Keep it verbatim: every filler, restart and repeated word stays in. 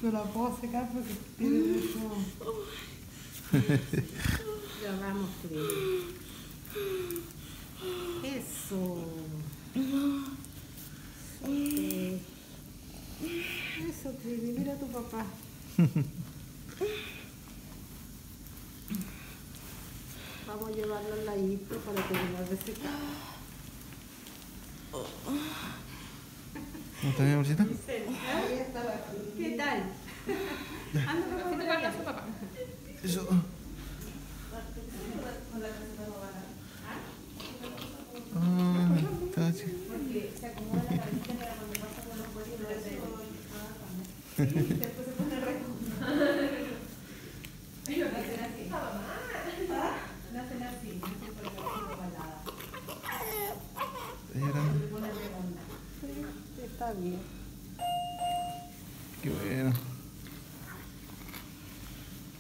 No la puedo secar porque tiene mucho. Ya vamos, querido. Eso. Okay. Eso, Trini, mira a tu papá. Vamos a llevarlo al ladito para terminar de secar. ¿Cómo está mi amorcita? Ahí está la... ¿Qué tal? Anda para allá. Eso. Ah, está así. Porque se acomoda la cabecita para cuando pasa por los huevos y no le hace. Sí, después se pone recto. Pero no hacen así. No hacen así. No hacen por la cabecita ovalada. ¿Está llorando? Se pone redonda. Sí, está bien. Qué bueno.